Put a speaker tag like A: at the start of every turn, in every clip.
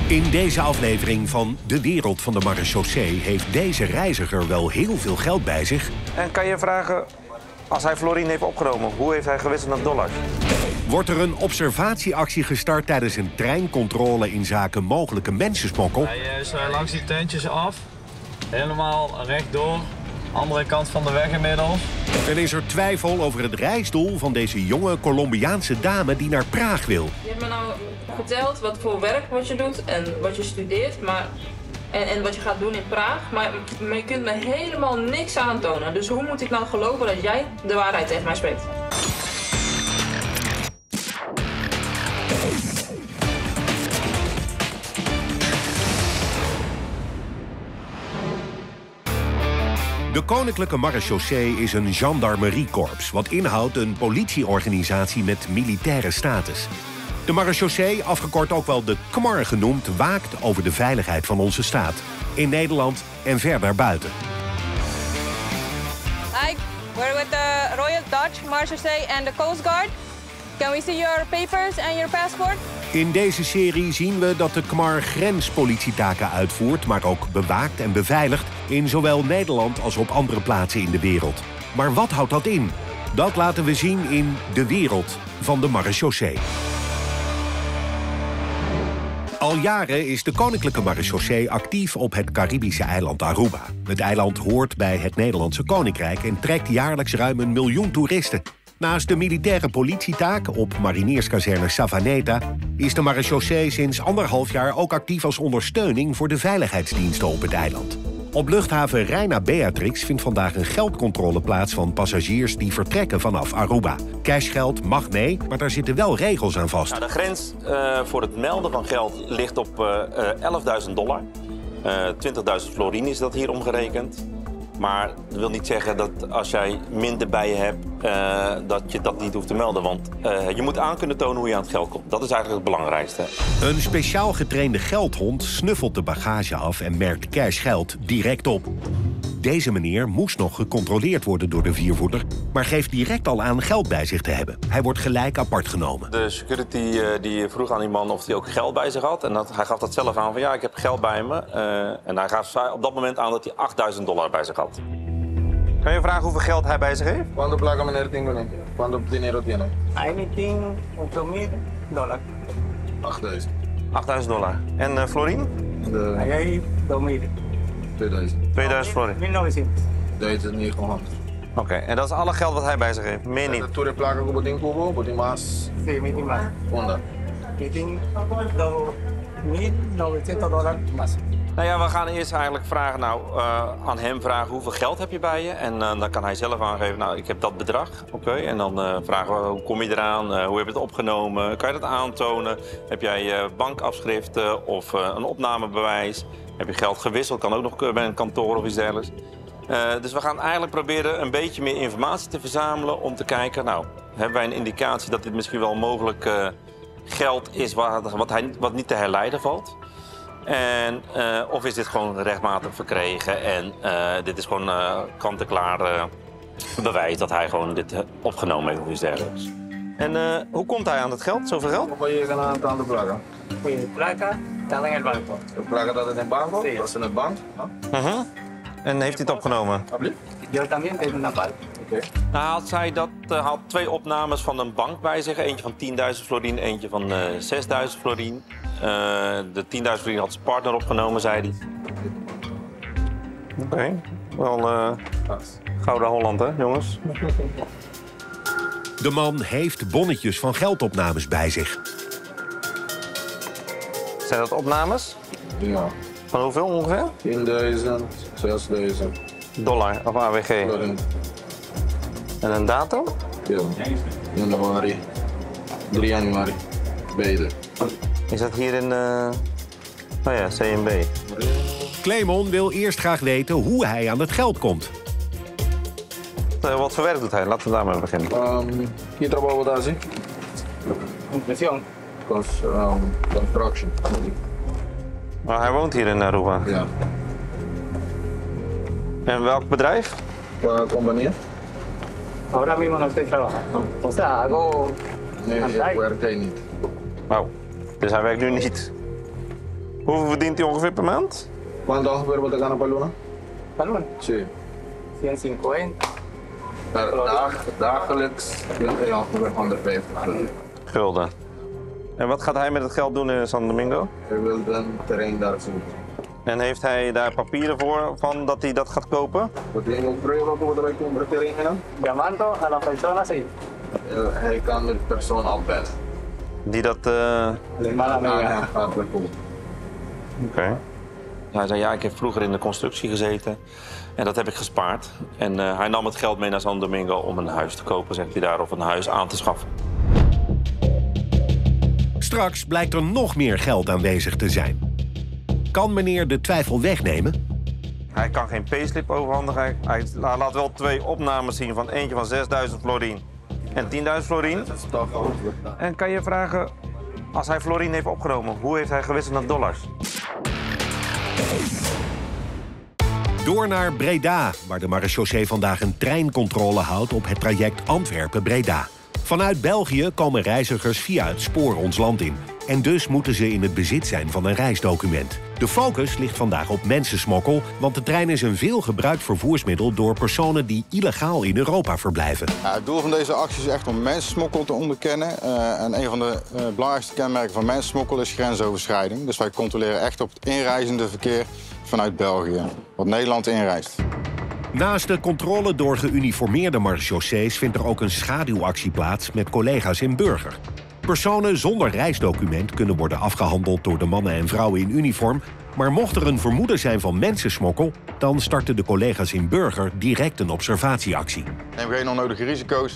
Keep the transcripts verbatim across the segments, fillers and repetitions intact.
A: In deze aflevering van De Wereld van de Marechaussee heeft deze reiziger wel heel veel geld bij zich.
B: En kan je vragen, als hij florine heeft opgenomen, hoe heeft hij gewisseld naar dollars?
A: Wordt er een observatieactie gestart tijdens een treincontrole in zaken mogelijke mensensmokkel?
C: Hij is langs die tentjes af, helemaal rechtdoor, andere kant van de weg inmiddels.
A: En is er twijfel over het reisdoel van deze jonge Colombiaanse dame die naar Praag wil?
D: Je hebt me nou verteld wat voor werk wat je doet en wat je studeert, maar, en, en wat je gaat doen in Praag, maar, maar je kunt me helemaal niks aantonen. Dus hoe moet ik nou geloven dat jij de waarheid tegen mij spreekt?
A: De Koninklijke Marechaussee is een gendarmeriekorps, wat inhoudt een politieorganisatie met militaire status. De Marechaussee, afgekort ook wel de K M A R genoemd, waakt over de veiligheid van onze staat. In Nederland en ver daarbuiten.
E: Hi, we're with the Royal Dutch Marechaussee and the Coast Guard. Can we see your papers and your passport?
A: In deze serie zien we dat de K M A R grenspolitietaken uitvoert, maar ook bewaakt en beveiligt in zowel Nederland als op andere plaatsen in de wereld. Maar wat houdt dat in? Dat laten we zien in De Wereld van de Marechaussee. Al jaren is de Koninklijke Marechaussee actief op het Caribische eiland Aruba. Het eiland hoort bij het Nederlandse Koninkrijk en trekt jaarlijks ruim een miljoen toeristen. Naast de militaire politietaak op marineerskazerne Savaneta is de Marechaussee sinds anderhalf jaar ook actief als ondersteuning voor de veiligheidsdiensten op het eiland. Op luchthaven Reina Beatrix vindt vandaag een geldcontrole plaats van passagiers die vertrekken vanaf Aruba. Cashgeld mag mee, maar daar zitten wel regels aan vast.
B: Nou, de grens uh, voor het melden van geld ligt op uh, uh, elfduizend dollar. Uh, twintigduizend florine is dat hier omgerekend. Maar dat wil niet zeggen dat als jij minder bij je hebt, uh, dat je dat niet hoeft te melden. Want uh, je moet aan kunnen tonen hoe je aan het geld komt. Dat is eigenlijk het belangrijkste.
A: Een speciaal getrainde geldhond snuffelt de bagage af en merkt cashgeld direct op. Deze meneer moest nog gecontroleerd worden door de viervoeter, maar geeft direct al aan geld bij zich te hebben. Hij wordt gelijk apart genomen.
B: De security uh, die vroeg aan die man of hij ook geld bij zich had. En dat, hij gaf dat zelf aan van ja, ik heb geld bij me. Uh, en hij gaf op dat moment aan dat hij achtduizend dollar bij zich had. Kan je vragen hoeveel geld hij bij zich heeft?
F: ¿Cuánto placa meneer tiene? ¿Cuánto dinero tiene?
G: Anything ocho mil dólares.
F: achtduizend.
B: achtduizend dollar. En uh, florine?
F: De
G: Allá hay dos mil.
F: tweeduizend.
B: tweeduizend florine.
G: mil novecientos.
F: duizend negenhonderd.
B: Oké, okay. En dat is alle geld wat hij bij zich heeft? Meer niet?
F: De toere placa que botín cubo, botín más.
G: Sí, meeting más.
F: Honda.
G: Meeting dos mil novecientos dólares más.
B: Nou ja, we gaan eerst eigenlijk vragen, nou, uh, aan hem vragen hoeveel geld heb je bij je. En uh, dan kan hij zelf aangeven, nou, ik heb dat bedrag. Oké, okay. En dan uh, vragen we, hoe kom je eraan? Uh, hoe heb je het opgenomen? Kan je dat aantonen? Heb jij uh, bankafschriften of uh, een opnamebewijs? Heb je geld gewisseld? Kan ook nog bij een kantoor of iets dergelijks. Uh, dus we gaan eigenlijk proberen een beetje meer informatie te verzamelen om te kijken, nou, hebben wij een indicatie dat dit misschien wel mogelijk uh, geld is wat, wat, hij, wat niet te herleiden valt. En, uh, of is dit gewoon rechtmatig verkregen en uh, dit is gewoon uh, kant-en-klaar uh, bewijs dat hij gewoon dit uh, opgenomen heeft of iets dergelijks. En uh, hoe komt hij aan het geld, zoveel geld?
F: ¿Cómo llegan a tanta placa?
G: Mi placa está en el banco.
F: De placa dat in het banco?
G: Sí.
F: Dat is in het bank? Ja.
B: Uh-huh. En heeft hij het opgenomen?
G: Yo también tengo una parte.
F: Oké.
B: Nou, had zij dat, uh, had twee opnames van een bank bij zich. Eentje van tienduizend florine, eentje van uh, zesduizend florine. Uh, de tienduizend florine had zijn partner opgenomen, zei hij. Oké, okay. Wel uh, Gouden Holland, hè, jongens?
A: De man heeft bonnetjes van geldopnames bij zich.
B: Zijn dat opnames?
F: Ja.
B: Van hoeveel ongeveer?
F: tienduizend, zesduizend.
B: Dollar of A W G.
F: Florine.
B: En een datum?
F: Ja. Januari. drie januari. Beide.
B: Is dat hier in, uh... oh ja, C M B.
A: Clemon wil eerst graag weten hoe hij aan het geld komt.
B: Uh, wat voor werk doet hij? Laten we daarmee beginnen.
F: Um, hier trabajo wat daar zie.
G: Impresión.
F: Cons, um, construction.
B: Maar hij woont hier in Aruba.
F: Ja.
B: En welk bedrijf?
F: Qua compañía?
G: Ahora mismo no estoy trabajando. O sea, hago.
F: Nee, ik werk hij niet.
B: Oh, dus hij werkt nu niet. Hoeveel verdient hij ongeveer per maand?
F: ¿Cuánto ongeveer wat ik aan per luna?
G: ¿Para luna?
F: Sí.
G: ciento cincuenta.
F: Per dag, dagelijks vind je ongeveer honderdvijftig gulden.
B: Gulden. En wat gaat hij met het geld doen in San Domingo?
F: Hij wil een terrein daar zoeken.
B: En heeft hij daar papieren voor van dat hij dat gaat kopen?
F: Wat hij moet pruimen wat wij kunnen terrein gaan?
G: Llamando a la persona, sí.
F: Hij kan de persoon afbellen.
B: Die dat... Uh...
G: De mala amiga.
F: gaat bijvoorbeeld.
B: Oké. Okay. Hij zei, ja, ik heb vroeger in de constructie gezeten en dat heb ik gespaard. En uh, hij nam het geld mee naar San Domingo om een huis te kopen, zegt hij daar, of een huis aan te schaffen.
A: Straks blijkt er nog meer geld aanwezig te zijn. Kan meneer de twijfel wegnemen?
B: Hij kan geen payslip overhandigen. Hij, hij laat wel twee opnames zien van eentje van zesduizend florien en tienduizend florien. En kan je vragen, als hij florien heeft opgenomen, hoe heeft hij gewisseld naar dollars?
A: Door naar Breda, waar de marechaussee vandaag een treincontrole houdt op het traject Antwerpen-Breda. Vanuit België komen reizigers via het spoor ons land in. En dus moeten ze in het bezit zijn van een reisdocument. De focus ligt vandaag op mensensmokkel, want de trein is een veel gebruikt vervoersmiddel door personen die illegaal in Europa verblijven.
H: Ja, het doel van deze actie is echt om mensensmokkel te onderkennen. Uh, en een van de uh, belangrijkste kenmerken van mensensmokkel is grensoverschrijding. Dus wij controleren echt op het inreizende verkeer vanuit België, wat Nederland inreist.
A: Naast de controle door geuniformeerde marechaussees vindt er ook een schaduwactie plaats met collega's in Burger. Personen zonder reisdocument kunnen worden afgehandeld door de mannen en vrouwen in uniform. Maar mocht er een vermoeden zijn van mensensmokkel, dan starten de collega's in Burger direct een observatieactie.
H: Neem geen onnodige risico's.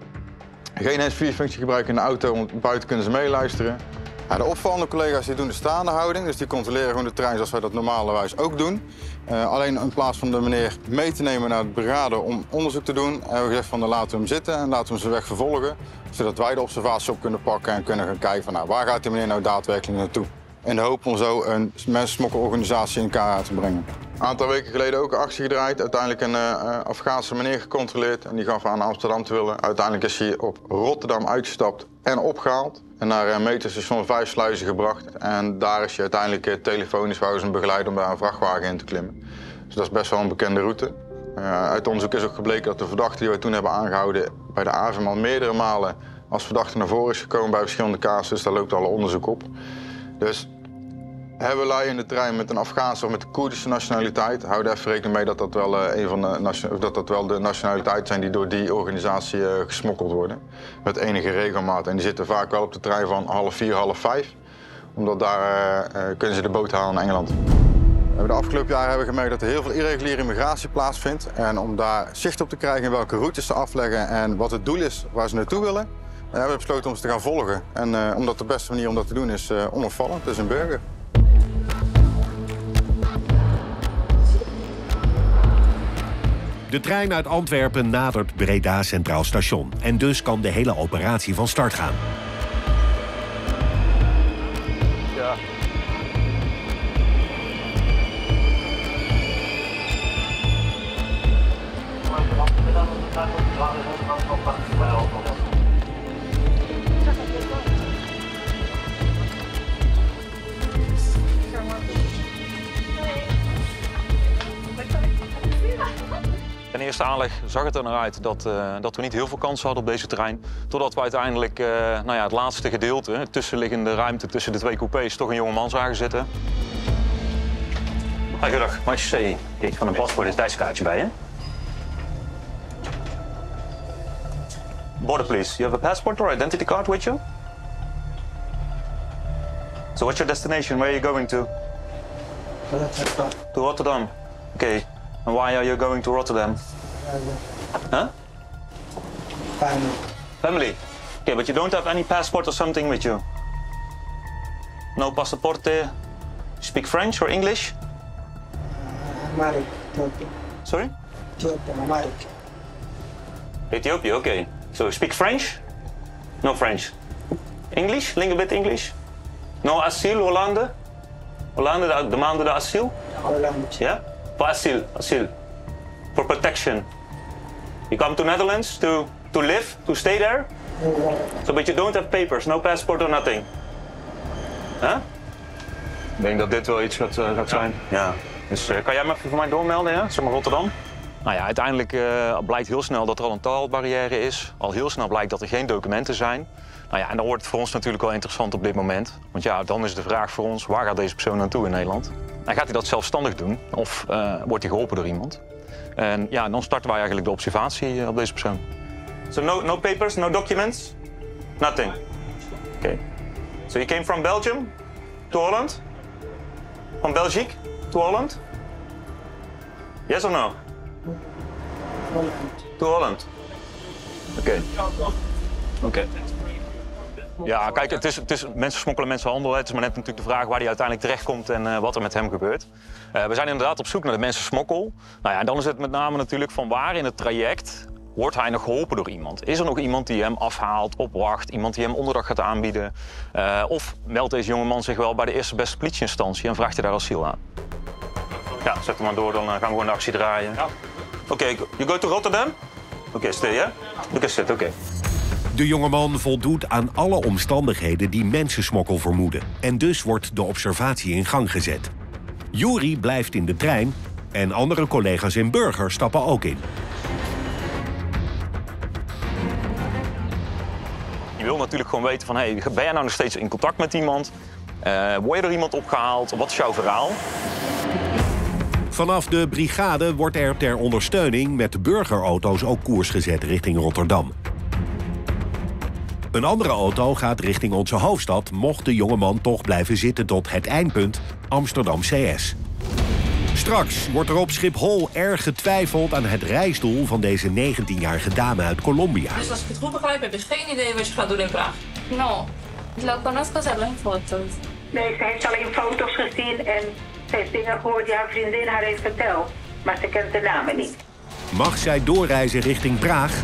H: Geen hands-free-functie gebruiken in de auto, want buiten kunnen ze meeluisteren. Ja, de opvallende collega's die doen de staande houding, dus die controleren gewoon de trein zoals wij dat normalerwijs ook doen. Uh, alleen in plaats van de meneer mee te nemen naar het brigade om onderzoek te doen, hebben we gezegd van dan laten we hem zitten en laten we hem zijn weg vervolgen. Zodat wij de observatie op kunnen pakken en kunnen gaan kijken van nou, waar gaat die meneer nou daadwerkelijk naartoe. In de hoop om zo een mensensmokkelorganisatie in kaart te brengen. Een aantal weken geleden ook een actie gedraaid. Uiteindelijk een uh, Afghaanse meneer gecontroleerd en die gaf aan Amsterdam te willen. Uiteindelijk is hij op Rotterdam uitgestapt en opgehaald. En naar een meterstation Vijfsluizen gebracht. En daar is hij uiteindelijk uh, telefonisch wou zijn begeleider om daar een vrachtwagen in te klimmen. Dus dat is best wel een bekende route. Uh, uit onderzoek is ook gebleken dat de verdachte die we toen hebben aangehouden bij de A V M al meerdere malen als verdachte naar voren is gekomen bij verschillende casussen. Daar loopt alle onderzoek op. Dus hebben wij in de trein met een Afghaanse of met de Koerdische nationaliteit, hou er even rekening mee dat dat wel, uh, een van de, dat dat wel de nationaliteiten zijn die door die organisatie uh, gesmokkeld worden. Met enige regelmaat. En die zitten vaak wel op de trein van half vier, half vijf. Omdat daar uh, uh, kunnen ze de boot halen naar Engeland. De afgelopen jaren hebben we gemerkt dat er heel veel irreguliere immigratie plaatsvindt. En om daar zicht op te krijgen in welke routes ze afleggen en wat het doel is waar ze naartoe willen, hebben we besloten om ze te gaan volgen. En uh, omdat de beste manier om dat te doen is uh, onopvallend, dus in Burger.
A: De trein uit Antwerpen nadert Breda Centraal Station. En dus kan de hele operatie van start gaan.
B: Ja.
I: Ten eerste aanleg zag het er naar uit dat, uh, dat we niet heel veel kansen hadden op deze trein. Totdat we uiteindelijk uh, nou ja, het laatste gedeelte, het tussenliggende ruimte tussen de twee coupés, toch een jongeman zagen zitten.
J: Goedendag, wat je zei, kijk, van een paspoort is tijdskaartje bij, hè?
I: Border, please. You have a passport or identity card with you? So what's your destination? Where are you going to? To Rotterdam. Okay. And why are you going to Rotterdam? Huh?
G: Family.
I: Family. Okay, but you don't have any passport or something with you? No passaporte? You speak French or English?
G: Amharic, Ethiopia.
I: Sorry?
G: Ethiopia, Amharic.
I: Ethiopia, okay. So you speak French? No French. English? Little bit English? No asiel, Hollande? Hollande, de, de maanden de asiel?
G: Holland.
I: Yeah? For asiel, asiel. For protection. You come to Netherlands to, to live, to stay there? So, but you don't have papers, no passport or nothing? Huh? Ik denk dat dit wel iets gaat, uh, gaat zijn.
J: Ja.
I: Dus uh, kan jij me even voor mij doormelden, ja? Zeg maar Rotterdam. Nou ja, uiteindelijk uh, blijkt heel snel dat er al een taalbarrière is. Al heel snel blijkt dat er geen documenten zijn. Nou ja, en dan wordt het voor ons natuurlijk wel interessant op dit moment. Want ja, dan is de vraag voor ons, waar gaat deze persoon naartoe in Nederland? En gaat hij dat zelfstandig doen of uh, wordt hij geholpen door iemand? En ja, dan starten wij eigenlijk de observatie op deze persoon.
B: So no, no papers, no documents? Nothing? Okay. So you came from Belgium to Holland? From Belgique to Holland? Yes or no? To Holland.
I: Oké. Okay. Oké. Okay. Ja, kijk, het is, het is mensen smokkelen, mensenhandel. Het is maar net natuurlijk de vraag waar hij uiteindelijk terechtkomt en uh, wat er met hem gebeurt. Uh, we zijn inderdaad op zoek naar de mensensmokkel. Nou ja, en dan is het met name natuurlijk van waar in het traject wordt hij nog geholpen door iemand? Is er nog iemand die hem afhaalt, opwacht, iemand die hem onderdak gaat aanbieden? Uh, of meldt deze jongeman zich wel bij de eerste beste politieinstantie en vraagt hij daar asiel aan?
B: Ja, zet hem maar door, dan uh, gaan we gewoon de actie draaien. Ja. Oké, okay, you go to Rotterdam? Oké, okay, stay, hè? Oké, zit, oké. Okay.
A: De jongeman voldoet aan alle omstandigheden die mensensmokkel vermoeden. En dus wordt de observatie in gang gezet. Juri blijft in de trein en andere collega's in Burger stappen ook in.
I: Je wil natuurlijk gewoon weten van, hey, ben jij nou nog steeds in contact met iemand? Uh, word je door iemand opgehaald? Wat is jouw verhaal?
A: Vanaf de brigade wordt er ter ondersteuning met burgerauto's ook koers gezet richting Rotterdam. Een andere auto gaat richting onze hoofdstad, mocht de jongeman toch blijven zitten tot het eindpunt Amsterdam C S. Straks wordt er op Schiphol erg getwijfeld aan het reisdoel van deze negentienjarige dame uit Colombia.
D: Dus als ik het goed begrijp, heb je geen idee wat je gaat doen in Praag?
K: No, lo conozco solo en foto's.
L: Nee, ze heeft alleen foto's gezien en ze heeft dingen gehoord die haar vriendin haar heeft verteld. Maar ze kent de namen niet.
A: Mag zij doorreizen richting Praag?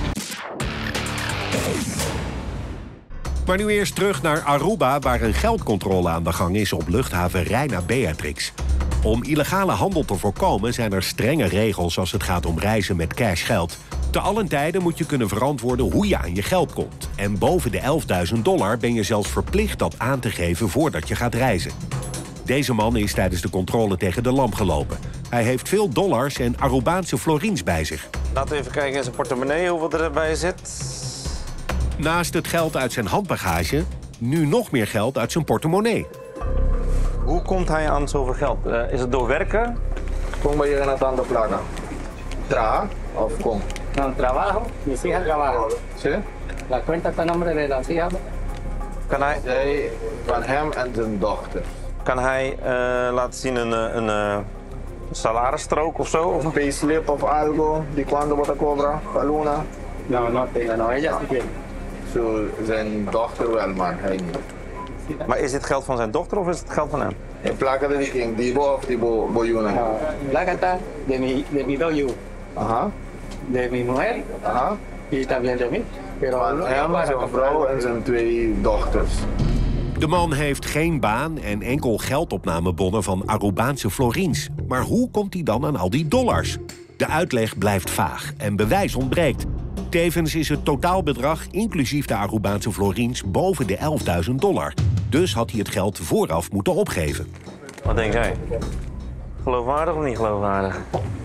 A: Maar nu eerst terug naar Aruba, waar een geldcontrole aan de gang is op luchthaven Reina Beatrix. Om illegale handel te voorkomen zijn er strenge regels als het gaat om reizen met cashgeld. Te allen tijde moet je kunnen verantwoorden hoe je aan je geld komt. En boven de elfduizend dollar ben je zelfs verplicht dat aan te geven voordat je gaat reizen. Deze man is tijdens de controle tegen de lamp gelopen. Hij heeft veel dollars en Arubaanse florins bij zich.
B: Laten we even kijken in zijn portemonnee hoeveel erbij zit.
A: Naast het geld uit zijn handbagage, nu nog meer geld uit zijn portemonnee.
B: Hoe komt hij aan zoveel geld? Uh, is het door werken?
F: Kom bij je aan het andere plaatsen. Tra of kom?
G: No, trabajo. Mis hijas trabajan.
F: Sí?
G: La cuenta está a nombre de las hijas.
B: Kan hij...
F: Zij van hem en zijn dochter.
B: Kan hij uh, laten zien een, een, een salarisstrook of zo? Of
F: een payslip of algo? Die cuando wordt cobra? Luna?
G: No, no tengo, no, ella sí tiene.
F: Zo, zijn dochter wel, maar hij niet.
B: Maar is dit geld van zijn dochter of is het geld van hem?
F: En placa de king, die bo of die bo, boyuna?
G: Uh, placa está de mi, de mi doyu.
F: Aha.
G: De mi mujer.
F: Aha.
G: Y también de mí. Pero
F: van hem, zijn vrouw en zijn twee dochters.
A: De man heeft geen baan en enkel geldopnamebonnen van Arubaanse florins. Maar hoe komt hij dan aan al die dollars? De uitleg blijft vaag en bewijs ontbreekt. Tevens is het totaalbedrag, inclusief de Arubaanse florins, boven de elfduizend dollar. Dus had hij het geld vooraf moeten opgeven.
B: Wat denk jij? Geloofwaardig of niet geloofwaardig?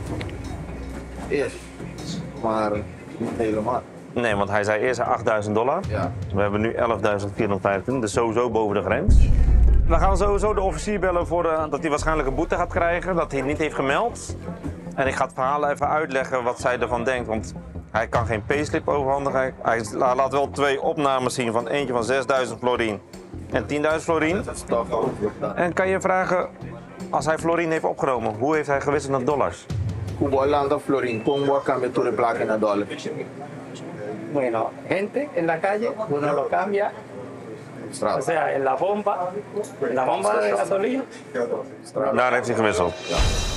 F: Eerst, maar niet helemaal.
B: Nee, want hij zei eerst achtduizend dollar.
F: Ja.
B: We hebben nu elfduizend vierhonderdvijfentwintig, dus sowieso boven de grens. We gaan sowieso de officier bellen voor de, dat hij waarschijnlijk een boete gaat krijgen, dat hij het niet heeft gemeld. En ik ga het verhaal even uitleggen wat zij ervan denkt, want hij kan geen payslip overhandigen. Hij laat wel twee opnames zien, van eentje van zesduizend florien en tienduizend florien. En kan je vragen, als hij florien heeft opgenomen, hoe heeft hij gewisseld naar dollars?
F: Cubolando florien, ¿cómo cambia tu placa naar dollar?
G: Bueno, gente en la calle, uno lo cambia. O sea, en la bomba, en la bomba de gasolina.
B: Daar heeft hij gewisseld.
G: Ja.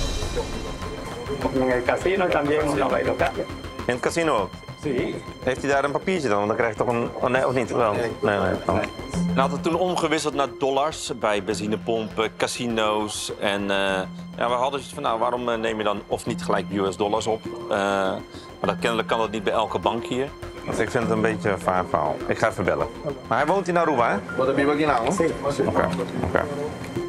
G: En el casino también uno va y lo cambia.
B: In het casino?
G: Sí.
B: Heeft hij daar een papiertje dan? Want dan krijg je toch een... Oh, nee, of niet? Wel. Nee, nee. nee. Oh. En had het toen omgewisseld naar dollars bij benzinepompen, casino's. En uh, ja, we hadden zoiets van, nou, waarom neem je dan of niet gelijk U S dollars op? Uh, maar dat, kennelijk kan dat niet bij elke bank hier. Dus ik vind het een beetje een vaar verhaal. Ik ga even bellen. Maar hij woont in Aruba, hè?
F: Wat heb je ook in aan?
B: Oké, oké.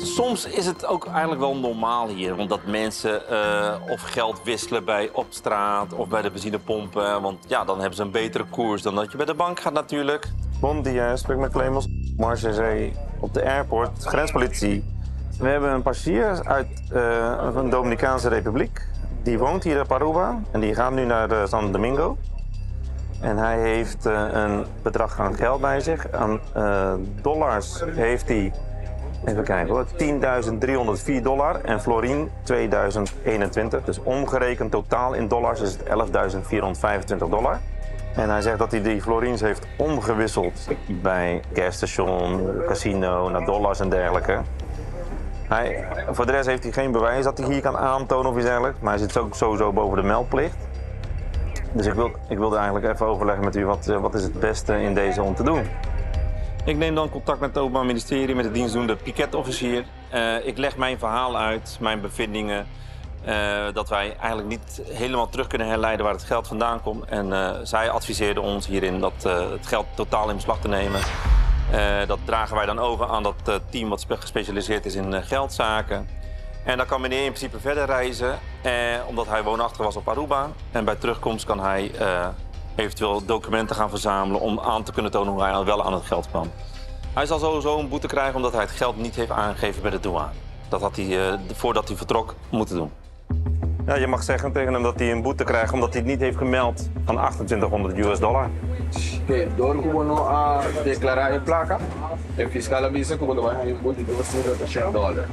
B: Soms is het ook eigenlijk wel normaal hier. Want dat mensen uh, of geld wisselen bij op straat of bij de benzinepompen. Want ja, dan hebben ze een betere koers dan dat je bij de bank gaat natuurlijk.
M: Bon dia, spreek met Clemens. Marseille op de airport, grenspolitie. We hebben een passagier uit uh, een Dominicaanse Republiek. Die woont hier op Aruba en die gaat nu naar uh, San Domingo. En hij heeft uh, een bedrag aan geld bij zich. Aan uh, dollars heeft hij, even kijken hoor, tienduizend driehonderdvier dollar en florien tweeduizend eenentwintig. Dus omgerekend totaal in dollars is het elfduizend vierhonderdvijfentwintig dollar. En hij zegt dat hij die florins heeft omgewisseld bij gasstation, casino, naar dollars en dergelijke. Hij, voor de rest heeft hij geen bewijs dat hij hier kan aantonen of iets dergelijks. Maar hij zit ook sowieso boven de meldplicht. Dus ik, wil, ik wilde eigenlijk even overleggen met u, wat, wat is het beste in deze om te doen?
B: Ik neem dan contact met het Openbaar Ministerie, met de dienstdoende piketofficier. Uh, ik leg mijn verhaal uit, mijn bevindingen. Uh, dat wij eigenlijk niet helemaal terug kunnen herleiden waar het geld vandaan komt. En uh, zij adviseerden ons hierin dat uh, het geld totaal in beslag te nemen. Uh, dat dragen wij dan over aan dat uh, team wat gespecialiseerd is in uh, geldzaken. En dan kan meneer in principe verder reizen, eh, omdat hij woonachtig was op Aruba. En bij terugkomst kan hij uh, eventueel documenten gaan verzamelen om aan te kunnen tonen hoe hij wel aan het geld kwam. Hij zal sowieso een boete krijgen omdat hij het geld niet heeft aangegeven bij de douane. Dat had hij, uh, voordat hij vertrok, moeten doen.
M: Ja, je mag zeggen tegen hem dat hij een boete krijgt omdat hij het niet heeft gemeld van achtentwintighonderd U S dollar.
F: Okay, door gewoon a declarar en placa, el fiscal avisa que cuando vayan a boete de doscientos dollar.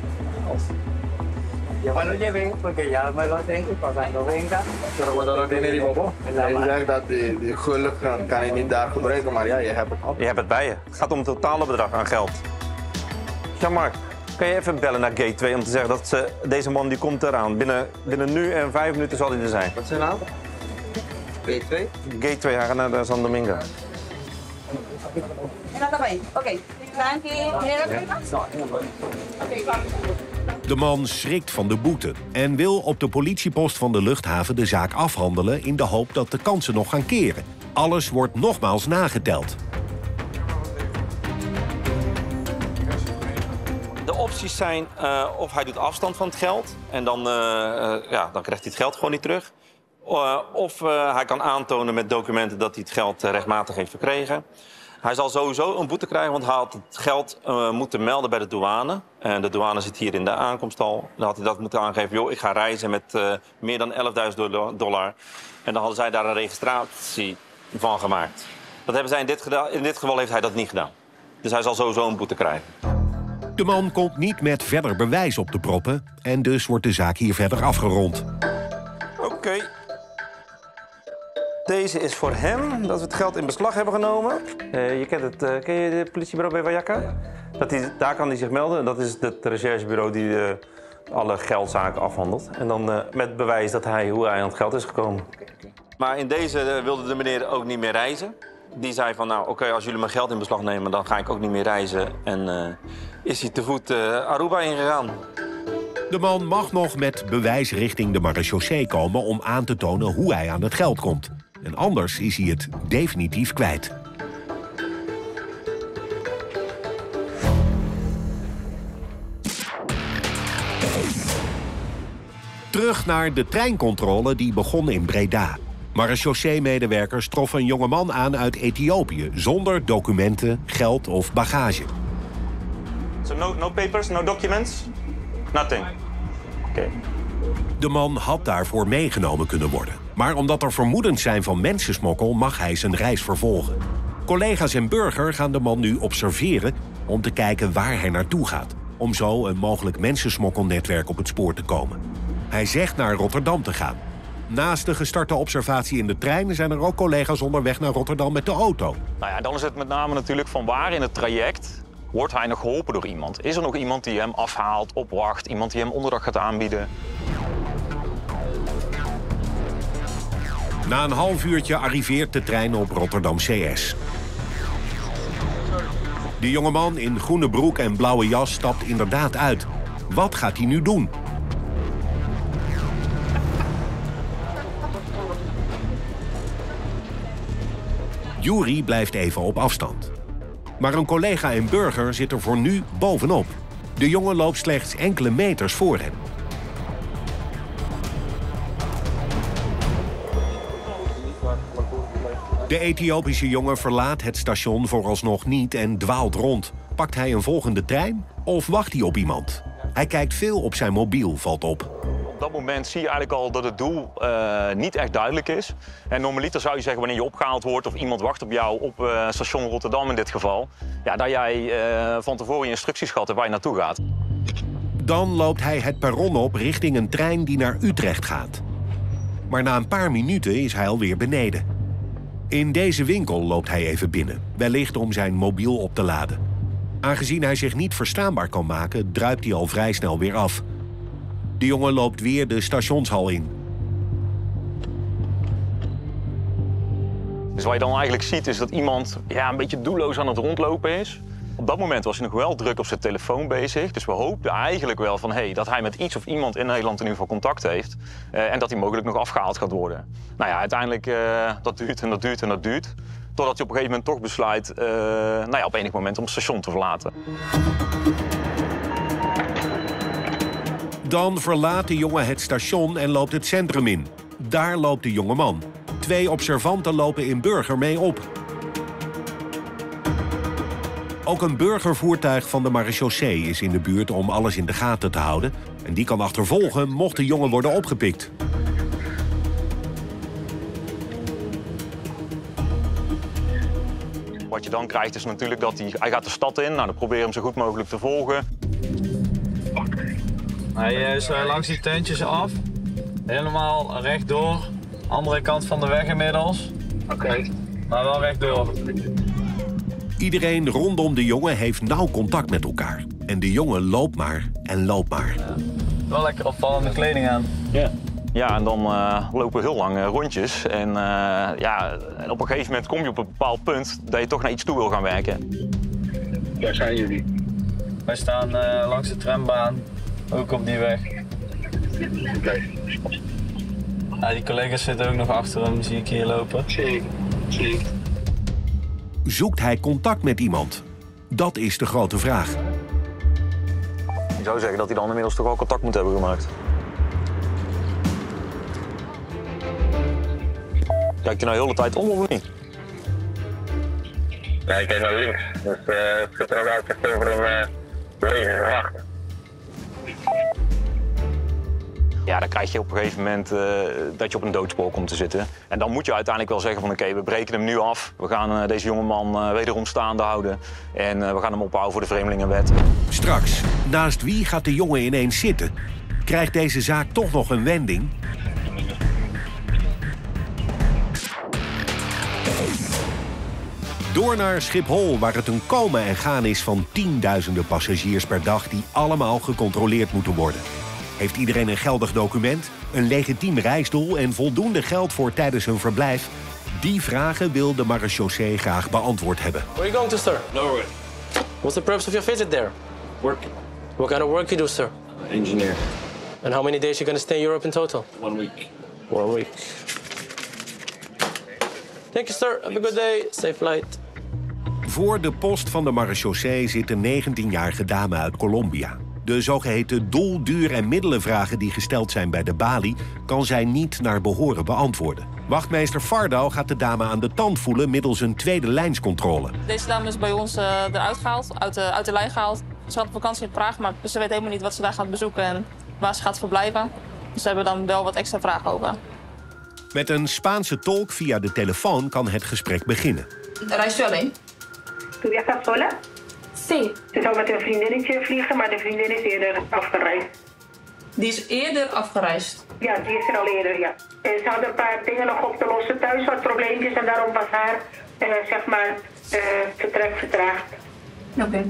G: Yo me lo llevé porque ya me lo tengo y cuando venga.
F: Pero cuando lo tiene die bobo, hij zegt dat de, de gulp kan, kan je niet daar gebruiken, maar ja, je hebt het al.
M: Je hebt het bij je. Het gaat om het totale bedrag aan geld. Jean-Marc, kan je even bellen naar Gate twee om te zeggen dat ze, deze man die komt eraan. Binnen, binnen nu en vijf minuten zal hij er zijn.
F: Wat is zijn naam? Gate twee?
M: Gate twee, hij gaat naar San Domingo.
E: Oké,
A: De man schrikt van de boete en wil op de politiepost van de luchthaven de zaak afhandelen in de hoop dat de kansen nog gaan keren. Alles wordt nogmaals nageteld.
B: De opties zijn uh, of hij doet afstand van het geld en dan, uh, uh, ja, dan krijgt hij het geld gewoon niet terug. Uh, of uh, hij kan aantonen met documenten dat hij het geld uh, rechtmatig heeft verkregen. Hij zal sowieso een boete krijgen, want hij had het geld uh, moeten melden bij de douane. En de douane zit hier in de aankomsthal. Dan had hij dat moeten aangeven, joh, ik ga reizen met uh, meer dan elfduizend dollar. En dan hadden zij daar een registratie van gemaakt. Dat hebben zij in dit, in dit geval heeft hij dat niet gedaan. Dus hij zal sowieso een boete krijgen.
A: De man komt niet met verder bewijs op te proppen en dus wordt de zaak hier verder afgerond.
M: Oké. Okay. Deze is voor hem, dat we het geld in beslag hebben genomen. Uh, je kent het, uh, ken je het politiebureau bij Wajaka? Dat die, daar kan hij zich melden. Dat is het recherchebureau die uh, alle geldzaken afhandelt. En dan uh, met bewijs dat hij, hoe hij aan het geld is gekomen.
B: Maar in deze uh, wilde de meneer ook niet meer reizen. Die zei van, nou oké, okay, als jullie mijn geld in beslag nemen, dan ga ik ook niet meer reizen. En uh, is hij te voet uh, Aruba ingegaan.
A: De man mag nog met bewijs richting de marechaussee komen om aan te tonen hoe hij aan het geld komt. En anders is hij het definitief kwijt. Terug naar de treincontrole die begon in Breda. Marechaussee-medewerkers troffen een jongeman aan uit Ethiopië zonder documenten, geld of bagage.
I: So no, no papers, no documents? Nothing. Oké. Okay.
A: De man had daarvoor meegenomen kunnen worden. Maar omdat er vermoedens zijn van mensensmokkel mag hij zijn reis vervolgen. Collega's en burger gaan de man nu observeren om te kijken waar hij naartoe gaat. Om zo een mogelijk mensensmokkelnetwerk op het spoor te komen. Hij zegt naar Rotterdam te gaan. Naast de gestarte observatie in de trein zijn er ook collega's onderweg naar Rotterdam met de auto.
I: Nou ja, dan is het met name natuurlijk van waar in het traject wordt hij nog geholpen door iemand. Is er nog iemand die hem afhaalt, opwacht, iemand die hem onderdak gaat aanbieden?
A: Na een half uurtje arriveert de trein op Rotterdam C S. De jongeman in groene broek en blauwe jas stapt inderdaad uit. Wat gaat hij nu doen? Yuri blijft even op afstand. Maar een collega en burger zit er voor nu bovenop. De jongen loopt slechts enkele meters voor hen. De Ethiopische jongen verlaat het station vooralsnog niet en dwaalt rond. Pakt hij een volgende trein of wacht hij op iemand? Hij kijkt veel op zijn mobiel, valt op.
I: Op dat moment zie je eigenlijk al dat het doel uh, niet echt duidelijk is. En normaliter zou je zeggen wanneer je opgehaald wordt of iemand wacht op jou op uh, station Rotterdam in dit geval, ja, dat jij uh, van tevoren je instructies gehad hebt waar je naartoe gaat.
A: Dan loopt hij het perron op richting een trein die naar Utrecht gaat. Maar na een paar minuten is hij alweer beneden. In deze winkel loopt hij even binnen, wellicht om zijn mobiel op te laden. Aangezien hij zich niet verstaanbaar kan maken, druipt hij al vrij snel weer af. De jongen loopt weer de stationshal in.
I: Dus wat je dan eigenlijk ziet is dat iemand ja, een beetje doelloos aan het rondlopen is. Op dat moment was hij nog wel druk op zijn telefoon bezig. Dus we hoopten eigenlijk wel van, hey, dat hij met iets of iemand in Nederland in ieder geval contact heeft. Uh, en dat hij mogelijk nog afgehaald gaat worden. Nou ja, uiteindelijk uh, dat duurt en dat duurt en dat duurt. Totdat hij op een gegeven moment toch besluit uh, nou ja, op enig moment om het station te verlaten.
A: Dan verlaat de jongen het station en loopt het centrum in. Daar loopt de jonge man. Twee observanten lopen in Burger mee op. Ook een burgervoertuig van de marechaussee is in de buurt om alles in de gaten te houden. En die kan achtervolgen mocht de jongen worden opgepikt.
I: Wat je dan krijgt is natuurlijk dat hij, hij gaat de stad in. Nou, dan probeer je hem zo goed mogelijk te volgen.
C: Hij is uh, langs die tentjes af. Helemaal rechtdoor. Andere kant van de weg inmiddels.
F: Oké. Okay.
C: Maar wel rechtdoor.
A: Iedereen rondom de jongen heeft nauw contact met elkaar. En de jongen loopt maar en loopt maar.
C: Ja. Wel lekker opvallende kleding aan.
I: Ja. Ja, en dan uh, lopen we heel lang uh, rondjes. En, uh, ja, en op een gegeven moment kom je op een bepaald punt dat je toch naar iets toe wil gaan werken.
F: Waar zijn jullie?
C: Wij staan uh, langs de trambaan, ook op die weg.
F: Oké. Okay.
C: Ja, die collega's zitten ook nog achter hem, zie ik hier lopen.
F: Zie, zie.
A: Zoekt hij contact met iemand? Dat is de grote vraag.
I: Ik zou zeggen dat hij dan inmiddels toch al contact moet hebben gemaakt. Kijk je nou de hele tijd om of niet?
F: Nee, ik kijk naar links. Dus uh, het gaat er ook echt over een uh, beweging achter.
I: Ja, dan krijg je op een gegeven moment uh, dat je op een doodspoor komt te zitten. En dan moet je uiteindelijk wel zeggen van oké, okay, we breken hem nu af. We gaan uh, deze jongeman uh, wederom staande houden. En uh, we gaan hem ophouden voor de Vreemdelingenwet.
A: Straks, naast wie gaat de jongen ineens zitten? Krijgt deze zaak toch nog een wending? Door naar Schiphol, waar het een komen en gaan is van tienduizenden passagiers per dag die allemaal gecontroleerd moeten worden. Heeft iedereen een geldig document, een legitiem reisdoel en voldoende geld voor tijdens hun verblijf? Die vragen wil de marechaussee graag beantwoord hebben.
N: Where are you going to, sir?
F: Norway.
N: What's the purpose of your visit there?
F: Work.
N: What kind of work you do, sir?
F: Engineer.
N: And how many days you going to stay in Europe in total?
F: One week.
N: One week. Thank you, sir. Have a good day. Safe flight.
A: Voor de post van de marechaussee zit een negentienjarige dame uit Colombia. De zogeheten doel-, duur- en middelenvragen die gesteld zijn bij de balie kan zij niet naar behoren beantwoorden. Wachtmeester Fardau gaat de dame aan de tand voelen middels een tweede lijnscontrole.
D: Deze dame is bij ons uh, eruit gehaald, uit de, uit de lijn gehaald. Ze had op vakantie in Praag, maar ze weet helemaal niet wat ze daar gaat bezoeken en waar ze gaat verblijven. Dus ze hebben dan wel wat extra vragen over.
A: Met een Spaanse tolk via de telefoon kan het gesprek beginnen.
D: Reis je alleen?
L: ¿Tú viajas sola?
D: Sí.
L: Ze zou met een vriendinnetje vliegen, maar de vriendin is eerder afgereisd.
D: Die is eerder afgereisd?
L: Ja, die is er al eerder, ja. En ze had een paar dingen nog op te lossen thuis, wat probleempjes. En daarom was haar, uh, zeg maar, uh, vertrek vertraagd.
D: Oké. Okay.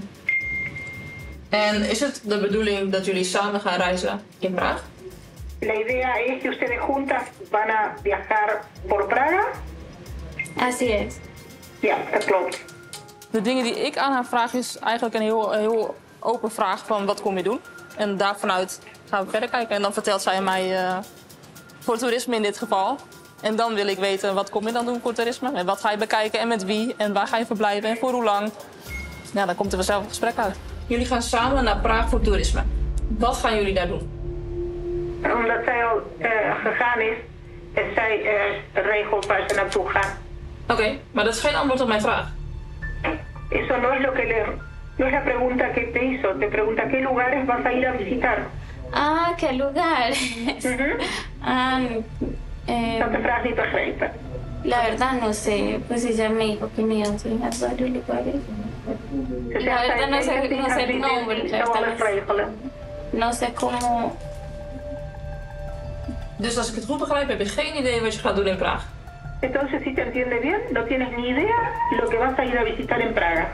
D: En is het de bedoeling dat jullie samen gaan reizen in Praag?
L: La idea es que ustedes juntas van a viajar por Praga?
K: Así es.
L: Ja, dat klopt.
D: De dingen die ik aan haar vraag is eigenlijk een heel, heel open vraag van wat kom je doen? En daarvanuit gaan we verder kijken. En dan vertelt zij mij uh, voor toerisme in dit geval. En dan wil ik weten wat kom je dan doen voor toerisme? En wat ga je bekijken en met wie? En waar ga je verblijven en voor hoe lang? Ja, dan komt er vanzelf een gesprek uit. Jullie gaan samen naar Praag voor toerisme. Wat gaan jullie daar doen?
L: Omdat zij al uh, gegaan is en zij uh, regelt waar ze naartoe gaan.
D: Oké, okay, maar dat is geen antwoord op mijn vraag.
L: Eso no es lo que le, no es la pregunta que te hizo. Te pregunta qué lugares vas a ir a visitar.
K: Ah, qué lugar.
L: Uh-huh.
K: ah, eh,
L: no te vraag niet begrepen.
K: La verdad no sé, pues ella me dijo que me iba a enseñar varios lugares. La verdad no sé, no sé el nombre, la verdad no, no sé cómo.
D: Dus als ik het goed begrijp, heb je geen idee wat je gaat doen in Praag.
L: Entonces, si te entiende bien, no tienes ni idea lo que vas a ir a visitar en Praga.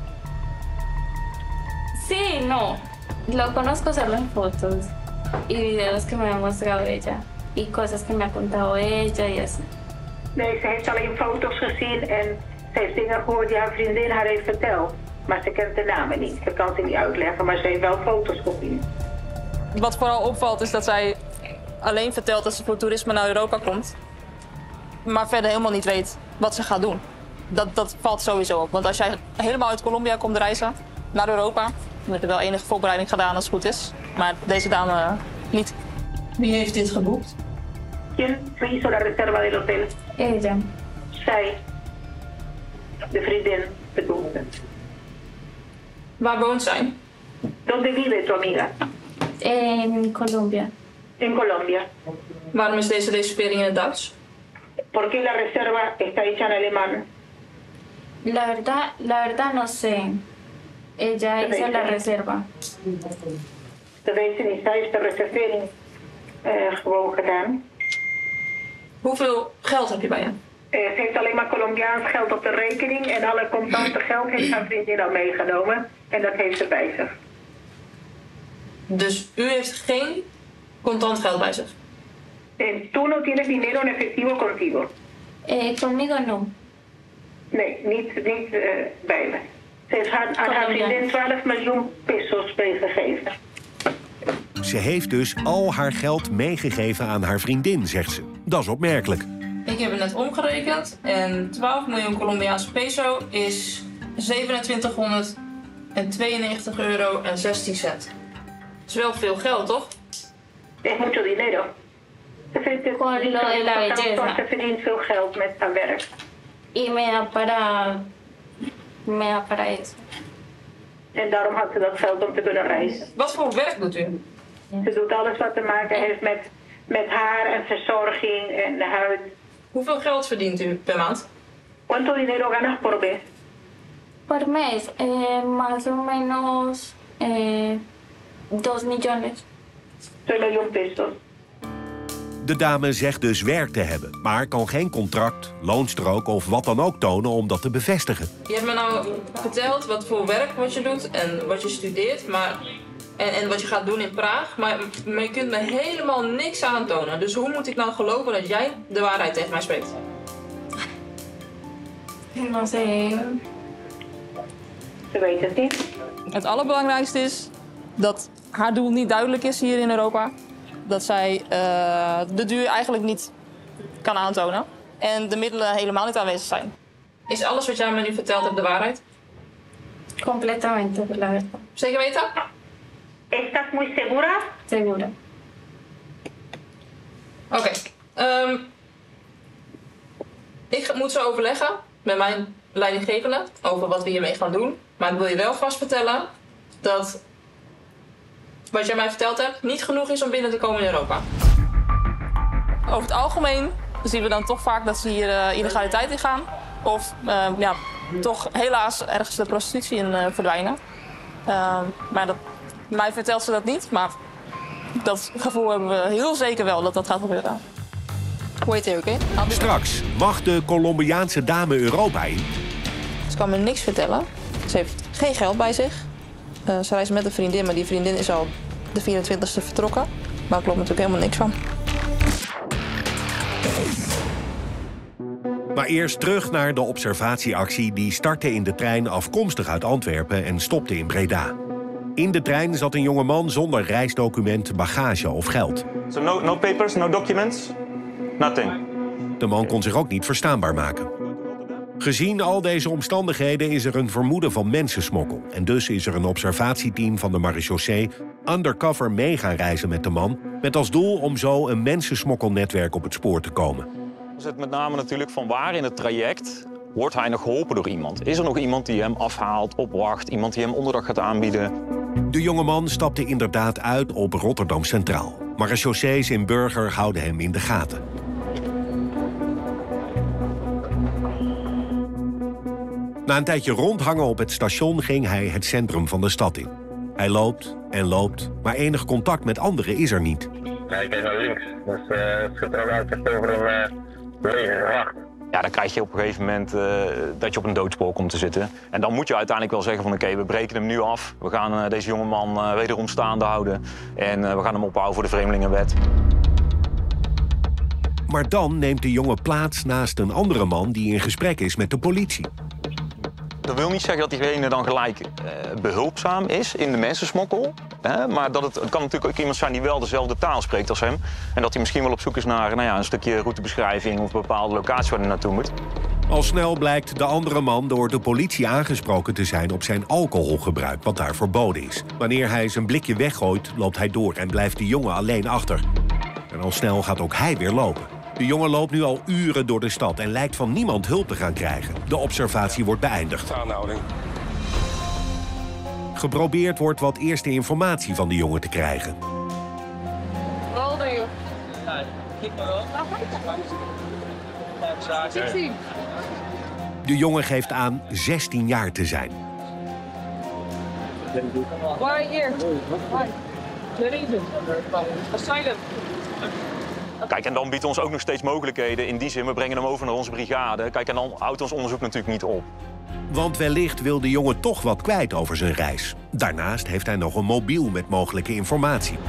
K: Sí, no. Lo conozco solo en fotos y videos que me ha mostrado ella y cosas que me ha contado ella y así.
L: Nee, ze heeft alleen foto's gezien en ze heeft dingen gehoord die haar vriendin haar heeft verteld. Maar ze kent de namen niet. Ze kan ze niet uitleggen, maar ze heeft wel foto's gezien.
D: Wat vooral opvalt is dat zij alleen vertelt dat ze voor toerisme naar Europa komt. Maar verder helemaal niet weet wat ze gaat doen. Dat, dat valt sowieso op. Want als jij helemaal uit Colombia komt reizen naar Europa, dan heb je wel enige voorbereiding gedaan als het goed is. Maar deze dame niet. Wie heeft dit geboekt?
L: ¿Quién hizo la reserva del hotel?
K: Ella.
L: Zij. De vriendin bedoelde.
D: Waar woont zij?
L: ¿Dónde vive tu amiga?
K: En Colombia.
L: En Colombia.
D: Waarom is deze reservering in het Duits?
L: ¿Por qué la reserva está hecha en alemán?
K: La verdad, la verdad no sé. Ella hizo la reserva.
L: De weet niet, zij heeft de reservering uh, gewoon gedaan.
D: Hoeveel geld heb je bij je?
L: Uh, ze heeft alleen maar Colombiaans geld op de rekening en alle contante geld heeft haar vriendin al meegenomen. En dat heeft ze bij zich.
D: Dus u heeft geen contant geld bij zich?
L: En tú no tienes dinero en efectivo contigo?
K: Eh, conmigo no.
L: Nee, niet, niet uh, bij me. Ze heeft haar, aan haar vriendin twaalf miljoen pesos meegegeven.
A: Ze heeft dus al haar geld meegegeven aan haar vriendin, zegt ze. Dat is opmerkelijk.
D: Ik heb het net omgerekend en twaalf miljoen Colombiaanse peso is zevenentwintighonderdtweeënnegentig euro en zestien cent. Dat is wel veel geld, toch?
L: Es mucho dinero. Ze vindt het
K: Con lo de la belleza.
L: Ze verdient veel geld met haar werk.
K: Y me da para, me da para eso.
L: En daarom had ze dat geld om te kunnen reizen.
D: Wat voor werk doet u?
L: Ze doet alles wat te maken heeft met, met haar en verzorging en huid.
D: Hoeveel geld verdient u per maand?
L: ¿Cuánto dinero ganas por mes?
K: Por mes, eh, más o menos eh, dos millones.
L: Twee miljoen pesos.
A: De dame zegt dus werk te hebben, maar kan geen contract, loonstrook of wat dan ook tonen om dat te bevestigen.
D: Je hebt me nou verteld wat voor werk wat je doet en wat je studeert, maar, en, en wat je gaat doen in Praag, maar, maar je kunt me helemaal niks aantonen. Dus hoe moet ik nou geloven dat jij de waarheid tegen mij spreekt?
K: No sé.
L: Ze weet het niet.
D: Het allerbelangrijkste is dat haar doel niet duidelijk is hier in Europa. Dat zij uh, de duur eigenlijk niet kan aantonen. En de middelen helemaal niet aanwezig zijn. Is alles wat jij me nu verteld hebt de waarheid?
K: Completamente, la verdad.
D: Zeker weten?
L: ¿Estás muy segura?
K: Segura.
D: Oké. Okay. Um, ik moet zo overleggen met mijn leidinggevende over wat we hiermee gaan doen. Maar ik wil je wel vast vertellen dat wat jij mij verteld hebt niet genoeg is om binnen te komen in Europa. Over het algemeen zien we dan toch vaak dat ze hier uh, illegaliteit in gaan. Of uh, ja, toch helaas ergens de prostitutie in uh, verdwijnen. Uh, maar dat, mij vertelt ze dat niet, maar dat gevoel hebben we heel zeker wel dat dat gaat gebeuren. Wait here, oké? Okay?
A: Straks mag de Colombiaanse dame Europa in.
D: Ze kan me niks vertellen. Ze heeft geen geld bij zich. Uh, ze reist met een vriendin, maar die vriendin is al de vierentwintigste vertrokken. Maar er klopt natuurlijk helemaal niks van.
A: Maar eerst terug naar de observatieactie die startte in de trein afkomstig uit Antwerpen en stopte in Breda. In de trein zat een jongeman zonder reisdocument, bagage of geld.
I: So no, no papers, no documents, nothing.
A: De man kon zich ook niet verstaanbaar maken. Gezien al deze omstandigheden is er een vermoeden van mensensmokkel. En dus is er een observatieteam van de marechaussee undercover mee gaan reizen met de man, met als doel om zo een mensensmokkelnetwerk op het spoor te komen.
I: Dan zit met name natuurlijk van waar in het traject wordt hij nog geholpen door iemand. Is er nog iemand die hem afhaalt, opwacht, iemand die hem onderdak gaat aanbieden?
A: De jongeman stapte inderdaad uit op Rotterdam Centraal. Marechaussees in Burger houden hem in de gaten. Na een tijdje rondhangen op het station ging hij het centrum van de stad in. Hij loopt en loopt, maar enig contact met anderen is er niet.
O: Nee, ik ben naar links. Dus uh, het schiet er ook uit over een uh, lege gracht.
I: Ja, dan krijg je op een gegeven moment uh, dat je op een doodspoor komt te zitten. En dan moet je uiteindelijk wel zeggen van oké, okay, we breken hem nu af. We gaan uh, deze jongeman uh, wederom staande houden. En uh, we gaan hem ophouden voor de Vreemdelingenwet.
A: Maar dan neemt de jongen plaats naast een andere man die in gesprek is met de politie.
I: Dat wil niet zeggen dat diegene dan gelijk uh, behulpzaam is in de mensensmokkel. Hè? Maar dat het, het kan natuurlijk ook iemand zijn die wel dezelfde taal spreekt als hem. En dat hij misschien wel op zoek is naar nou ja, een stukje routebeschrijving of een bepaalde locatie waar hij naartoe moet.
A: Al snel blijkt de andere man door de politie aangesproken te zijn op zijn alcoholgebruik, wat daar verboden is. Wanneer hij zijn blikje weggooit, loopt hij door en blijft de jongen alleen achter. En al snel gaat ook hij weer lopen. De jongen loopt nu al uren door de stad en lijkt van niemand hulp te gaan krijgen. De observatie wordt beëindigd.
O: Aanhouding.
A: Geprobeerd wordt wat eerste informatie van de jongen te krijgen.
E: How old are you? zestien.
A: De jongen geeft aan zestien jaar te zijn.
E: Why are you here? Good evening. Asylum.
I: Kijk, en dan biedt ons ook nog steeds mogelijkheden. In die zin, we brengen hem over naar onze brigade. Kijk, en dan houdt ons onderzoek natuurlijk niet op.
A: Want wellicht wil de jongen toch wat kwijt over zijn reis. Daarnaast heeft hij nog een mobiel met mogelijke informatie.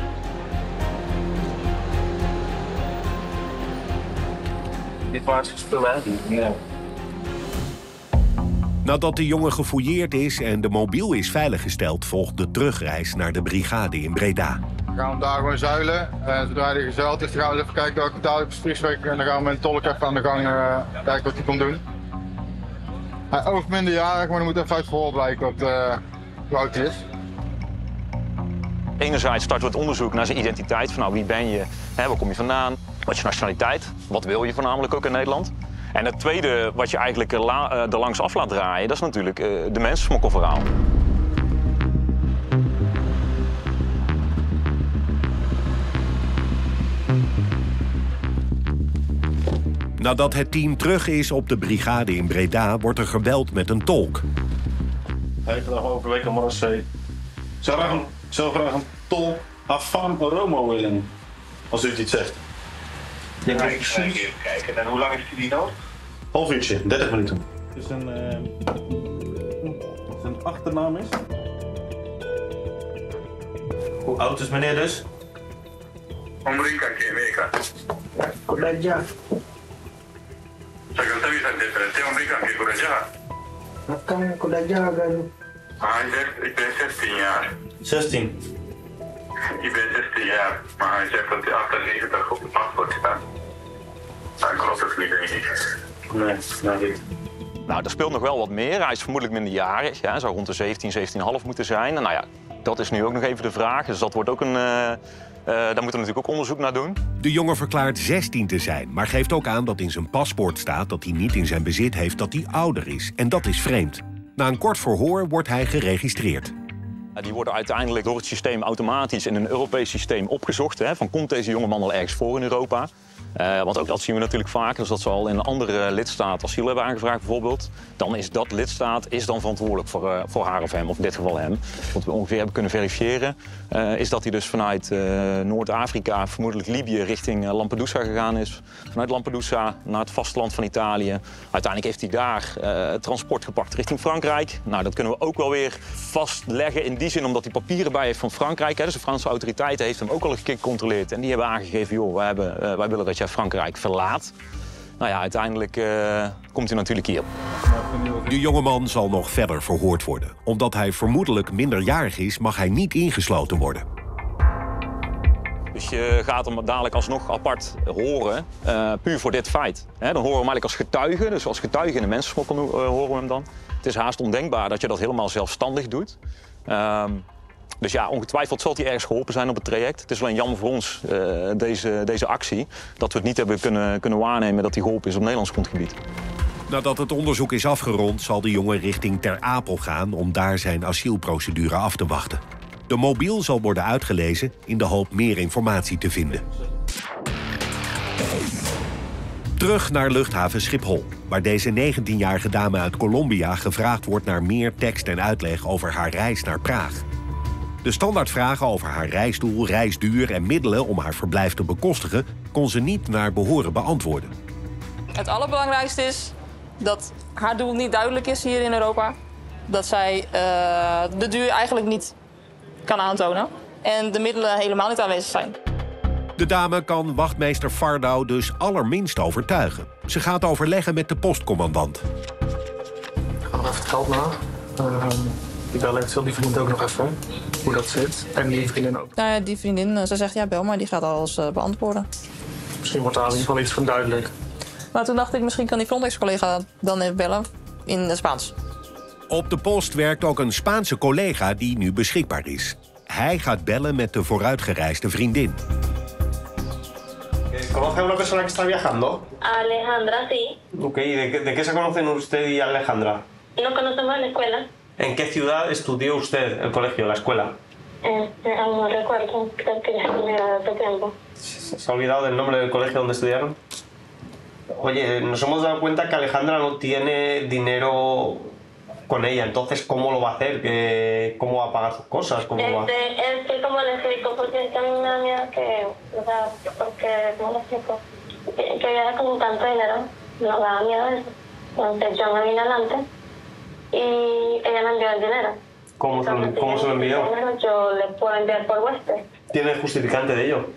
O: Dit was spullen, ja.
A: Nadat de jongen gefouilleerd is en de mobiel is veiliggesteld, volgt de terugreis naar de brigade in Breda.
H: Dan gaan we hem daar gewoon zuilen. En zodra hij gezeild is, dan gaan we even kijken welke taal op Friesweg. En dan gaan we met een tolk even aan de gang uh, kijken wat hij komt doen. Hij oogt minderjarig, maar dan moet even uit gehoor blijken wat, uh, hoe oud hij is.
I: Enerzijds starten we het onderzoek naar zijn identiteit. Van nou, wie ben je, hè, waar kom je vandaan, wat is je nationaliteit, wat wil je voornamelijk ook in Nederland. En het tweede wat je eigenlijk er, la, uh, er langs af laat draaien, dat is natuurlijk uh, de mensensmokkelverhaal.
A: Nadat het team terug is op de brigade in Breda, wordt er gebeld met een tolk.
P: Hey, vandaag overweken Marseille. Zou graag een, zou graag een tolk Afan Romo willen, als u het iets zegt.
O: Ja, ik ga even kijken. En hoe lang heeft u die nodig?
P: Half uurtje, dertig minuten. Het is een, uh, zijn achternaam is. Hoe oud is meneer dus?
O: Omrika Kemeka.
G: Kuraja.
O: Secretario de Defensa, Omrika Kuraja.
G: Wat kan Kuraja gaan?
O: Ah, hij zegt, ik ben zestien jaar.
P: zestien.
O: Ik ben zestien jaar, maar hij zegt dat hij achtennegentig op het paspoort staat. Dat klopt het niet, denk ik.
P: Nee, nee, niet.
I: Nou, er speelt nog wel wat meer. Hij is vermoedelijk minderjarig. Ja, hij zou rond de zeventien, zeventien komma vijf moeten zijn. En nou ja, dat is nu ook nog even de vraag. Dus dat wordt ook een... Uh, Uh, daar moeten we natuurlijk ook onderzoek naar doen.
A: De jongen verklaart zestien te zijn, maar geeft ook aan dat in zijn paspoort staat dat hij niet in zijn bezit heeft dat hij ouder is. En dat is vreemd. Na een kort verhoor wordt hij geregistreerd.
I: Die worden uiteindelijk door het systeem automatisch in een Europees systeem opgezocht. Hè, van komt deze jongeman al ergens voor in Europa? Uh, want ook dat zien we natuurlijk vaak. Dus dat ze al in een andere lidstaat asiel hebben aangevraagd bijvoorbeeld. Dan is dat lidstaat is dan verantwoordelijk voor, uh, voor haar of hem, of in dit geval hem. Wat we ongeveer hebben kunnen verifiëren, uh, is dat hij dus vanuit uh, Noord-Afrika, vermoedelijk Libië, richting uh, Lampedusa gegaan is. Vanuit Lampedusa naar het vasteland van Italië. Uiteindelijk heeft hij daar uh, transport gepakt richting Frankrijk. Nou, dat kunnen we ook wel weer vastleggen in die zin omdat hij papieren bij heeft van Frankrijk. Hè. Dus de Franse autoriteiten heeft hem ook al een keer gecontroleerd. En die hebben aangegeven, joh, wij, hebben, uh, wij willen dat jij Frankrijk verlaat. Nou ja, uiteindelijk uh, komt hij natuurlijk hier.
A: De jongeman zal nog verder verhoord worden. Omdat hij vermoedelijk minderjarig is, mag hij niet ingesloten worden.
I: De Dus je gaat hem dadelijk alsnog apart horen, uh, puur voor dit feit. He, dan horen we hem eigenlijk als getuige, dus als getuige in de mensensmokkel uh, horen we hem dan. Het is haast ondenkbaar dat je dat helemaal zelfstandig doet. Um, dus ja, ongetwijfeld zal hij ergens geholpen zijn op het traject. Het is alleen jammer voor ons, uh, deze, deze actie, dat we het niet hebben kunnen, kunnen waarnemen dat hij geholpen is op Nederlands grondgebied.
A: Nadat het onderzoek is afgerond, zal de jongen richting Ter Apel gaan om daar zijn asielprocedure af te wachten. De mobiel zal worden uitgelezen in de hoop meer informatie te vinden. Terug naar luchthaven Schiphol, waar deze negentienjarige dame uit Colombia gevraagd wordt naar meer tekst en uitleg over haar reis naar Praag. De standaardvragen over haar reisdoel, reisduur en middelen om haar verblijf te bekostigen kon ze niet naar behoren beantwoorden.
D: Het allerbelangrijkste is dat haar doel niet duidelijk is hier in Europa. Dat zij uh, de duur eigenlijk niet kan aantonen en de middelen helemaal niet aanwezig zijn.
A: De dame kan wachtmeester Fardau dus allerminst overtuigen. Ze gaat overleggen met de postcommandant.
Q: Ik ga nog even het geld na. Uh, ik bel eventueel die vriend ook nog even, hoe dat zit. En die vriendin ook.
D: Nou ja, die vriendin, ze zegt ja, bel maar, die gaat alles uh, beantwoorden.
Q: Misschien wordt daar in ieder geval iets van duidelijk.
D: Maar toen dacht ik, misschien kan die Frontex-collega dan even bellen in het Spaans.
A: Op de post werkt ook een Spaanse collega die nu beschikbaar is. Hij gaat bellen met de vooruitgereisde vriendin.
R: ¿Conoce a una persona que está viajando?
K: Alejandra, sí.
R: Ok, ¿de qué, de qué se conocen usted y Alejandra?
K: Nos conocemos en la escuela.
R: ¿En qué ciudad estudió usted el colegio, la escuela?
K: Eh, no recuerdo, creo que ya era de tiempo.
R: ¿Se ha olvidado del nombre del colegio donde estudiaron? Oye, nos hemos dado cuenta que Alejandra no tiene dinero con ella, entonces ¿cómo lo va a hacer? ¿Qué, ¿Cómo va a pagar sus cosas? ¿Cómo
K: este,
R: va?
K: Es que como le explico, porque es que a mí me da miedo que, o sea, porque, ¿cómo le explico? Que, que viaje con tanto dinero, nos da miedo eso. Entonces yo me vine adelante y ella me envió el dinero.
R: ¿Cómo se,
K: Entonces,
R: ¿cómo se lo envió?
K: El dinero yo le puedo enviar por Western.
R: ¿Tiene justificante de ello?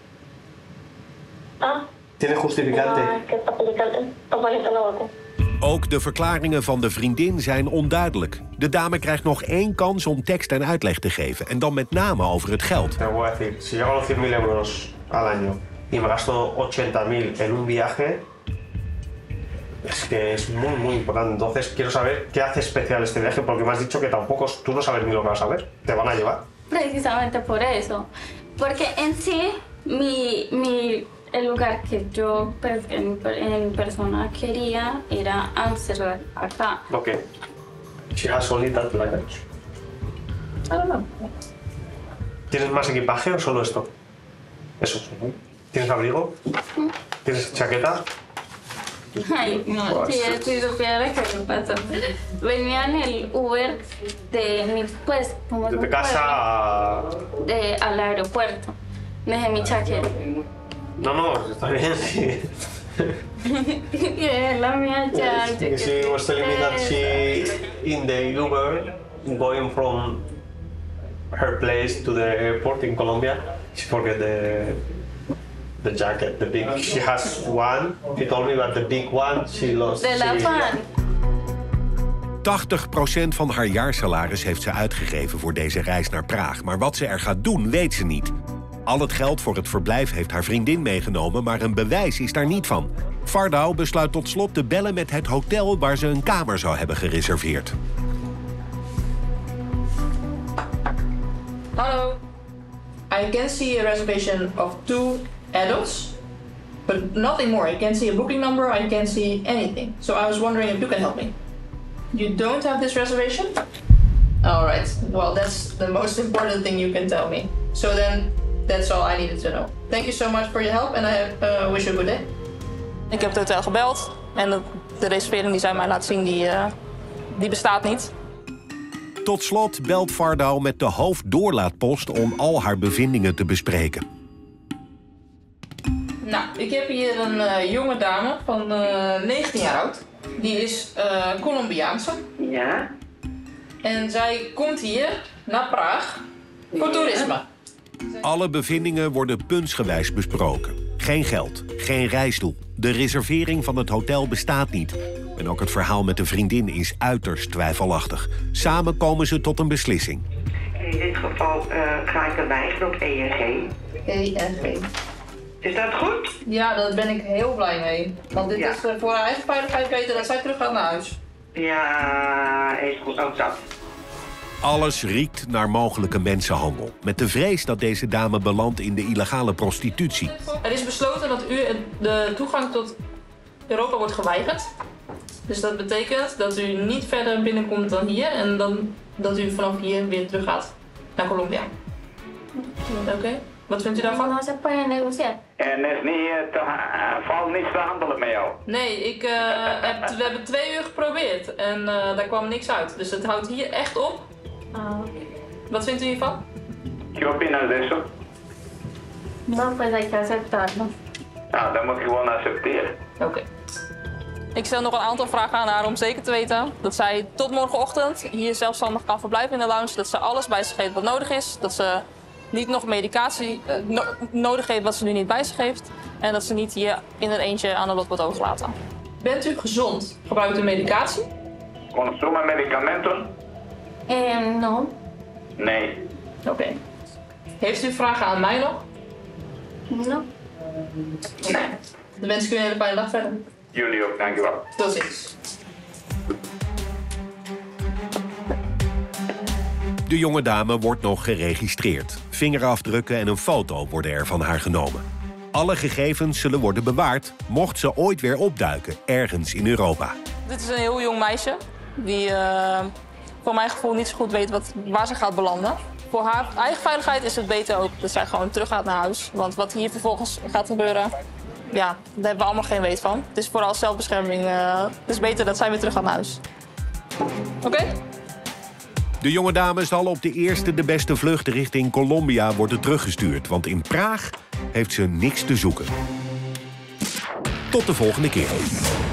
K: Ah.
R: ¿Tiene justificante?
K: No, es que el papelito, papelito lo boté.
A: Ook de verklaringen van de vriendin zijn onduidelijk. De dame krijgt nog één kans om tekst en uitleg te geven. En dan met name over het geld.
R: Te voy a decir, si yo gano cien mil euros al año y me gasto ochenta mil en un viaje, es que es muy, muy importante. Entonces quiero saber qué hace especial este viaje, porque me has dicho que tampoco tú no sabes ni lo que vas a ver. ¿Te van a llevar?
K: Precisamente por eso. Porque en sí, mi, mi, el lugar que yo en, en persona quería era Amsterdam, acá.
R: Ok. She has only that luggage.
K: I don't know.
R: ¿Tienes más equipaje o solo esto? Eso. ¿Tienes abrigo? ¿Tienes chaqueta?
K: Ay, no, si, si supiera que me pasó. Venía en el Uber de mi, pues, como
R: de casa a...
K: de, al aeropuerto. Dejé mi chaqueta.
R: No, no, está bien, sí.
K: Y dejé la mía chaqueta.
R: She was telling me that she, in the Uber, going from her place to the airport in Colombia, she forget the the jacket, the big. She has one. He told me that the big one she lost.
K: De la fan.
A: tachtig procent van haar jaarsalaris heeft ze uitgegeven voor deze reis naar Praag. Maar wat ze er gaat doen, weet ze niet. Al het geld voor het verblijf heeft haar vriendin meegenomen, maar een bewijs is daar niet van. Fardau besluit tot slot te bellen met het hotel waar ze een kamer zou hebben gereserveerd.
D: Hallo. I can see a reservation of two adults, but nothing more. I can't see a booking number, I can't see anything. So I was wondering if you can help me. You don't have this reservation? Alright, well that's the most important thing you can tell me. So then, that's all I needed to know. Thank you so much for your help and I uh, wish you a good day. Ik heb het hotel gebeld en de, de reservering die zij mij laat zien, die, uh, die bestaat niet.
A: Tot slot belt Fardau met de hoofddoorlaatpost om al haar bevindingen te bespreken.
D: Nou, ik heb hier een uh, jonge dame van uh, negentien jaar oud. Die is uh, Colombiaanse. Ja. En zij komt hier naar Praag voor toerisme.
A: Alle bevindingen worden puntsgewijs besproken. Geen geld, geen reisdoel. De reservering van het hotel bestaat niet. En ook het verhaal met de vriendin is uiterst twijfelachtig. Samen komen ze tot een beslissing.
S: In dit geval uh, ga ik er weigeren op E N G.
D: E R G.
L: Is dat goed?
D: Ja, daar ben ik heel blij mee. Want dit
L: Ja.
D: is voor haar eigen veiligheid beter dat zij terug gaat naar huis.
L: Ja, is goed, ook dat.
A: Alles riekt naar mogelijke mensenhandel. Met de vrees dat deze dame belandt in de illegale prostitutie.
D: Er is besloten dat u de toegang tot Europa wordt geweigerd. Dus dat betekent dat u niet verder binnenkomt dan hier en dan dat u vanaf hier weer terug gaat naar Colombia. Oké, okay. Wat vindt u daarvan?
K: No se puede negociar.
S: En is niet te, uh, valt niet te handelen met jou?
D: Nee, ik, uh, heb, we hebben twee uur geprobeerd en uh, daar kwam niks uit. Dus het houdt hier echt op.
K: Ah,
D: Wat vindt u hiervan?
S: ¿Qué opinas de eso?
K: no, pues hay que aceptarlo.
S: Nou, dan moet je gewoon accepteren.
D: Oké. Okay. Ik stel nog een aantal vragen aan haar om zeker te weten dat zij tot morgenochtend hier zelfstandig kan verblijven in de lounge. Dat ze alles bij zich heeft wat nodig is. Dat ze niet nog medicatie uh, no nodig heeft wat ze nu niet bij zich heeft. En dat ze niet hier in een eentje aan de lot wordt overgelaten. Bent u gezond? Gebruikt u medicatie?
S: Consume medicamentos?
K: Eh, no.
S: Nee.
D: Oké. Okay. Heeft u vragen aan mij nog?
K: No.
D: Nee. Dan wens ik u een hele fijne dag verder.
S: Jullie ook, dankjewel.
D: Tot ziens.
A: De jonge dame wordt nog geregistreerd. Vingerafdrukken en een foto worden er van haar genomen. Alle gegevens zullen worden bewaard, mocht ze ooit weer opduiken, ergens in Europa.
D: Dit is een heel jong meisje, die uh, voor mijn gevoel niet zo goed weet wat, waar ze gaat belanden. Voor haar eigen veiligheid is het beter ook dat zij gewoon terug gaat naar huis. Want wat hier vervolgens gaat gebeuren, ja, daar hebben we allemaal geen weet van. Het is vooral zelfbescherming. Uh, het is beter dat zij weer terug gaat naar huis. Oké? Okay?
A: De jonge dame zal op de eerste de beste vlucht richting Colombia worden teruggestuurd. Want in Praag heeft ze niks te zoeken. Tot de volgende keer.